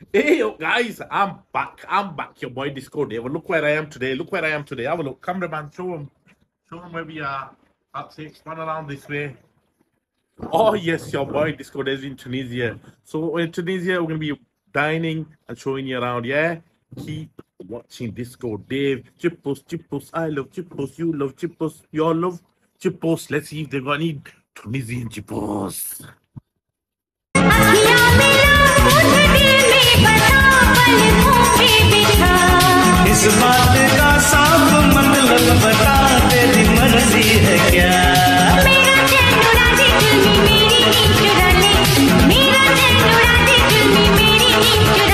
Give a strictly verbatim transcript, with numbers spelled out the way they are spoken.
Hey, yo, guys, I'm back. I'm back. Your boy Disco Dave. Look where I am today. Look where I am today. Have a look. Cameraman, show him. Show him where we are. That's it. Span around this way. Oh, yes, your boy Disco Dave is in Tunisia. So, in Tunisia, we're going to be dining and showing you around, yeah? Keep watching Disco Dave. Chippos, chippos. I love chippos. You love chippos. You all love chippos. Let's see if they're going to eat Tunisian chippos. इस बात का साफ मतलब बता तेरी मर्जी है क्या मेरा चैन उड़ा दे दिल में मेरी नींद चुरा ले मेरा चैन उड़ा दे दिल में मेरी नींद चुरा